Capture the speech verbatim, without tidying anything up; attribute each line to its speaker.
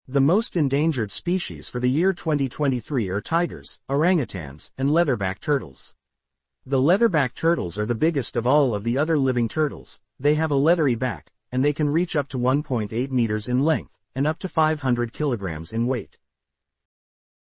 Speaker 1: The most endangered species for the year twenty twenty-three are tigers, orangutans, and leatherback turtles. The leatherback turtles are the biggest of all of the other living turtles. They have a leathery back, and they can reach up to one point eight meters in length, and up to five hundred kilograms in weight.